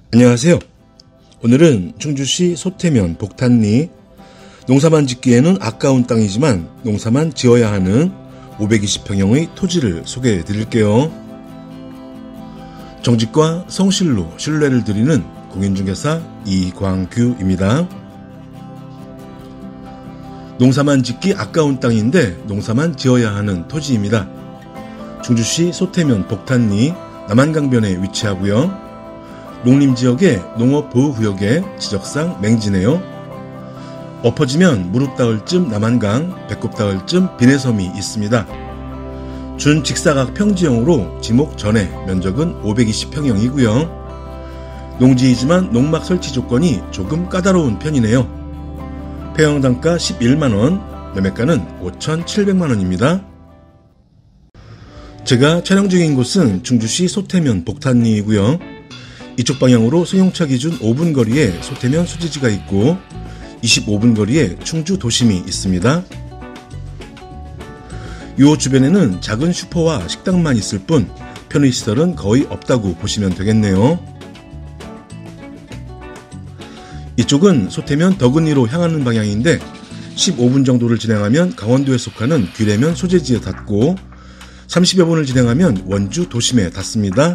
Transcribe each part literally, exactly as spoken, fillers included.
안녕하세요. 오늘은 충주시 소태면 복탄리 농사만 짓기에는 아까운 땅이지만 농사만 지어야 하는 오백이십 평형의 토지를 소개해 드릴게요. 정직과 성실로 신뢰를 드리는 공인중개사 이광규입니다. 농사만 짓기 아까운 땅인데 농사만 지어야 하는 토지입니다. 충주시 소태면 복탄리 남한강변에 위치하고요. 농림지역의 농업보호구역의 지적상 맹지네요. 엎어지면 무릎 닿을쯤 남한강, 배꼽 닿을쯤 비내섬이 있습니다. 준직사각 평지형으로 지목 전에 면적은 오백이십 평형이고요. 농지이지만 농막 설치 조건이 조금 까다로운 편이네요. 폐형단가 십일만 원, 매매가는 오천칠백만 원입니다. 제가 촬영 중인 곳은 충주시 소태면 복탄리이고요. 이쪽 방향으로 승용차 기준 오 분 거리에 소태면 수지지가 있고 이십오 분 거리에 충주 도심이 있습니다. 이 주변에는 작은 슈퍼와 식당만 있을 뿐 편의시설은 거의 없다고 보시면 되겠네요. 이쪽은 소태면 덕은리로 향하는 방향인데 십오 분 정도를 진행하면 강원도에 속하는 귀래면 소재지에 닿고 삼십여 분을 진행하면 원주 도심에 닿습니다.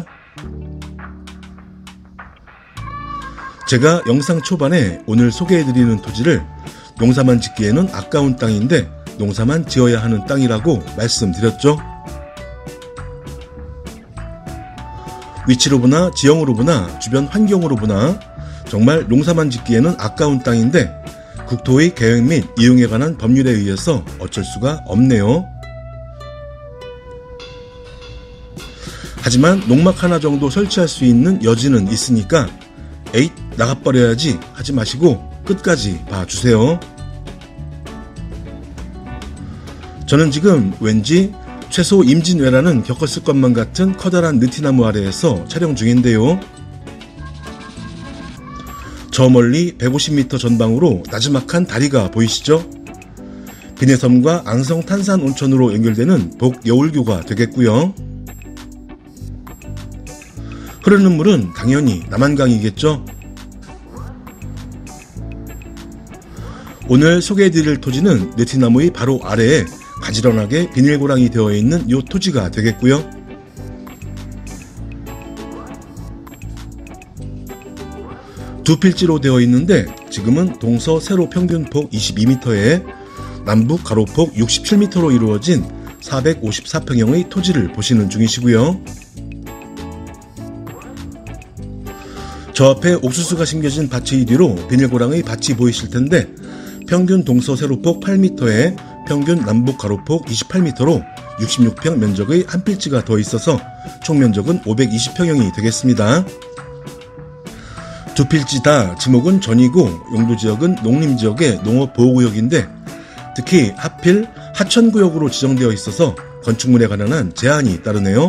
제가 영상 초반에 오늘 소개해드리는 토지를 농사만 짓기에는 아까운 땅인데 농사만 지어야 하는 땅이라고 말씀드렸죠. 위치로 보나 지형으로 보나 주변 환경으로 보나 정말 농사만 짓기에는 아까운 땅인데 국토의 계획 및 이용에 관한 법률에 의해서 어쩔 수가 없네요. 하지만 농막 하나 정도 설치할 수 있는 여지는 있으니까 에잇 나가버려야지 하지 마시고 끝까지 봐주세요. 저는 지금 왠지 최소 임진왜란은 겪었을 것만 같은 커다란 느티나무 아래에서 촬영 중인데요. 저 멀리 백오십 미터 전방으로 나지막한 다리가 보이시죠? 비내섬과 앙성탄산 온천으로 연결되는 복여울교가 되겠고요. 흐르는 물은 당연히 남한강이겠죠. 오늘 소개해드릴 토지는 느티나무의 바로 아래에 가지런하게 비닐고랑이 되어 있는 이 토지가 되겠고요. 두 필지로 되어 있는데 지금은 동서 세로 평균폭 이십이 미터에 남북 가로폭 육십칠 미터로 이루어진 사백오십사 평형의 토지를 보시는 중이시고요. 저 앞에 옥수수가 심겨진 밭의 뒤로 비닐고랑의 밭이 보이실 텐데 평균 동서 세로폭 팔 미터에 평균 남북 가로폭 이십팔 미터로 육십육 평 면적의 한 필지가 더 있어서 총 면적은 오백이십 평형이 되겠습니다. 두 필지 다 지목은 전이고 용도지역은 농림지역의 농업보호구역인데 특히 하필 하천구역으로 지정되어 있어서 건축물에 관한 한 제한이 따르네요.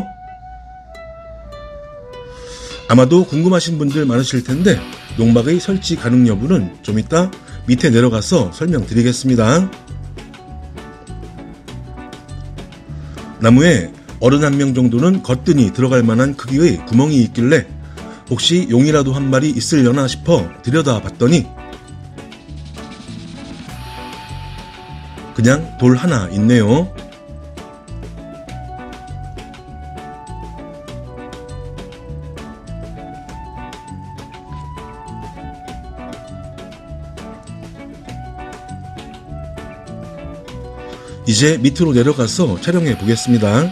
아마도 궁금하신 분들 많으실 텐데 농막의 설치 가능 여부는 좀 이따 밑에 내려가서 설명드리겠습니다. 나무에 어른 한 명 정도는 거뜬히 들어갈 만한 크기의 구멍이 있길래 혹시 용이라도 한 마리 있으려나 싶어 들여다봤더니 그냥 돌 하나 있네요. 이제 밑으로 내려가서 촬영해 보겠습니다.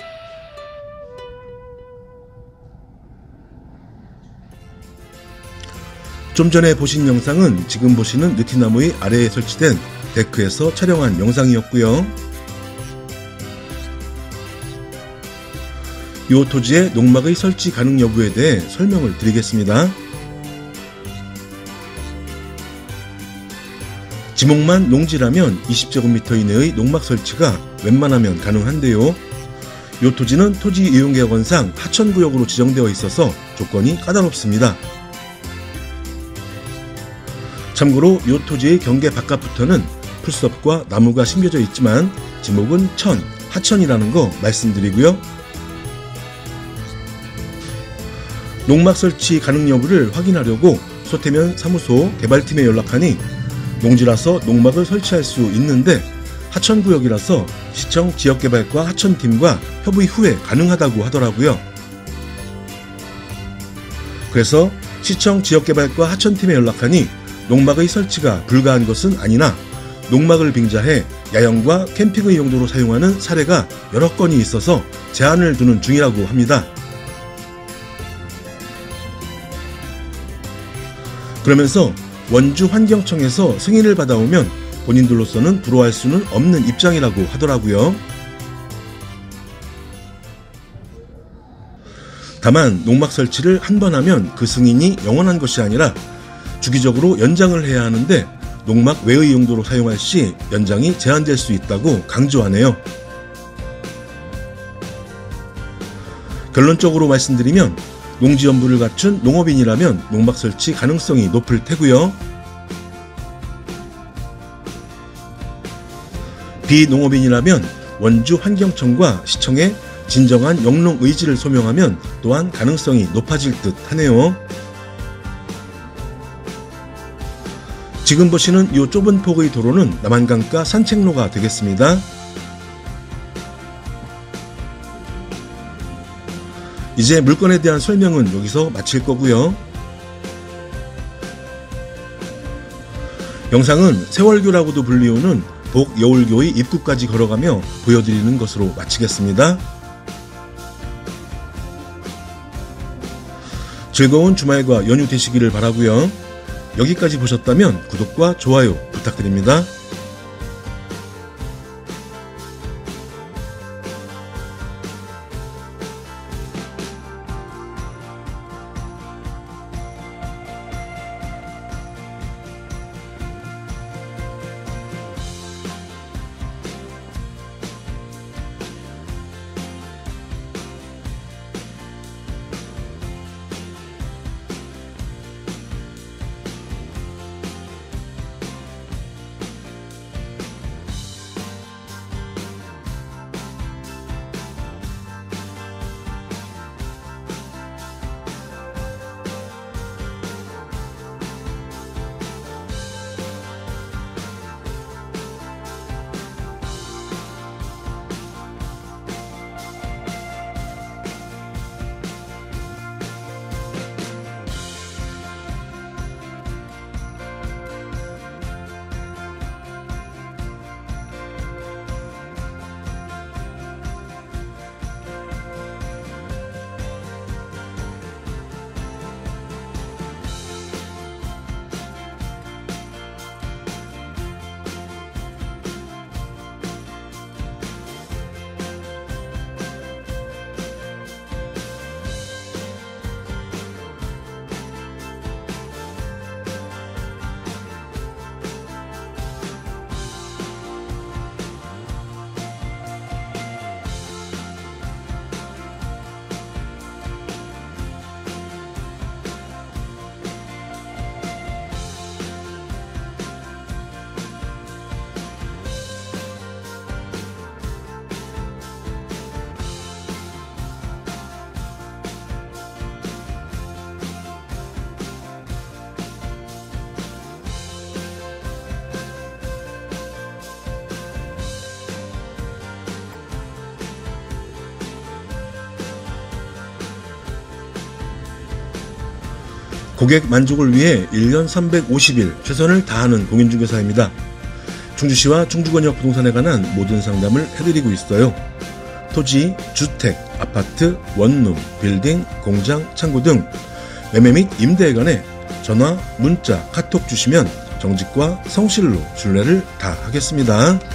좀 전에 보신 영상은 지금 보시는 느티나무의 아래에 설치된 데크에서 촬영한 영상이었고요. 이 토지의 농막의 설치 가능 여부에 대해 설명을 드리겠습니다. 지목만 농지라면 이십 제곱미터 이내의 농막 설치가 웬만하면 가능한데요. 이 토지는 토지 이용계약원상 하천구역으로 지정되어 있어서 조건이 까다롭습니다. 참고로 이 토지의 경계 바깥부터는 풀숲과 나무가 심겨져 있지만 지목은 천, 하천이라는 거 말씀드리고요. 농막 설치 가능 여부를 확인하려고 소태면 사무소 개발팀에 연락하니 농지라서 농막을 설치할 수 있는데 하천구역이라서 시청 지역개발과 하천팀과 협의 후에 가능하다고 하더라고요. 그래서 시청 지역개발과 하천팀에 연락하니 농막의 설치가 불가한 것은 아니나 농막을 빙자해 야영과 캠핑의 용도로 사용하는 사례가 여러 건이 있어서 제한을 두는 중이라고 합니다. 그러면서 원주 환경청에서 승인을 받아오면 본인들로서는 불허할 수는 없는 입장이라고 하더라고요. 다만 농막 설치를 한 번 하면 그 승인이 영원한 것이 아니라 주기적으로 연장을 해야 하는데 농막 외의 용도로 사용할 시 연장이 제한될 수 있다고 강조하네요. 결론적으로 말씀드리면 농지연부를 갖춘 농업인이라면 농막 설치 가능성이 높을 테고요. 비농업인이라면 원주 환경청과 시청에 진정한 영농 의지를 소명하면 또한 가능성이 높아질 듯 하네요. 지금 보시는 이 좁은 폭의 도로는 남한강가 산책로가 되겠습니다. 이제 물건에 대한 설명은 여기서 마칠 거고요. 영상은 세월교라고도 불리우는 복여울교의 입구까지 걸어가며 보여드리는 것으로 마치겠습니다. 즐거운 주말과 연휴 되시기를 바라고요. 여기까지 보셨다면 구독과 좋아요 부탁드립니다. 고객 만족을 위해 일 년 삼백오십 일 최선을 다하는 공인중개사입니다. 충주시와 충주권역 부동산에 관한 모든 상담을 해드리고 있어요. 토지, 주택, 아파트, 원룸, 빌딩, 공장, 창고 등 매매 및 임대에 관해 전화, 문자, 카톡 주시면 정직과 성실로 신뢰를 다하겠습니다.